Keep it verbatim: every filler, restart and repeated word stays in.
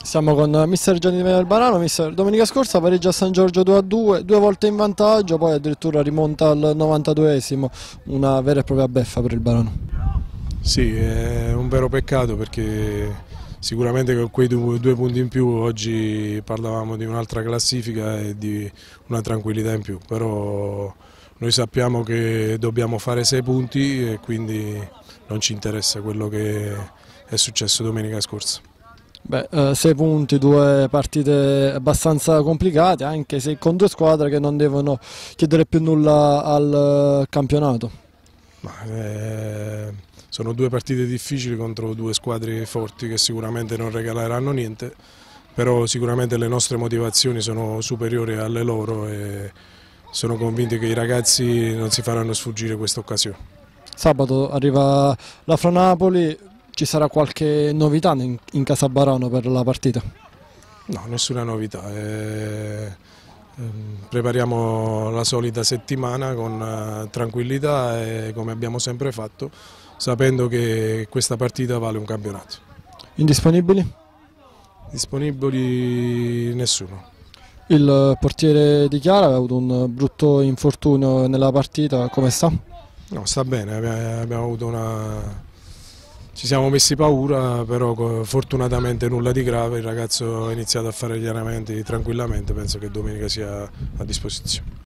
Siamo con mister Gianni Albarano. Mister, domenica scorsa pareggia a San Giorgio due a due, due volte in vantaggio, poi addirittura rimonta al novantaduesimo, una vera e propria beffa per il Barano. Sì, è un vero peccato perché sicuramente con quei due, due punti in più oggi parlavamo di un'altra classifica e di una tranquillità in più, però noi sappiamo che dobbiamo fare sei punti e quindi non ci interessa quello che è successo domenica scorsa. Beh, eh, sei punti, due partite abbastanza complicate, anche se con due squadre che non devono chiedere più nulla al campionato. Ma, eh, sono due partite difficili contro due squadre forti che sicuramente non regaleranno niente, però sicuramente le nostre motivazioni sono superiori alle loro e sono convinto che i ragazzi non si faranno sfuggire questa occasione. Sabato arriva la Fronapoli. Ci sarà qualche novità in, in casa Barano per la partita? No, nessuna novità. Eh, ehm, prepariamo la solita settimana con eh, tranquillità e come abbiamo sempre fatto, sapendo che questa partita vale un campionato. Indisponibili? Disponibili nessuno. Il portiere di Chiara aveva avuto un brutto infortunio nella partita, come sta? No, sta bene, abbiamo avuto una... Ci siamo messi paura, però fortunatamente nulla di grave, il ragazzo ha iniziato a fare gli allenamenti tranquillamente, penso che domenica sia a disposizione.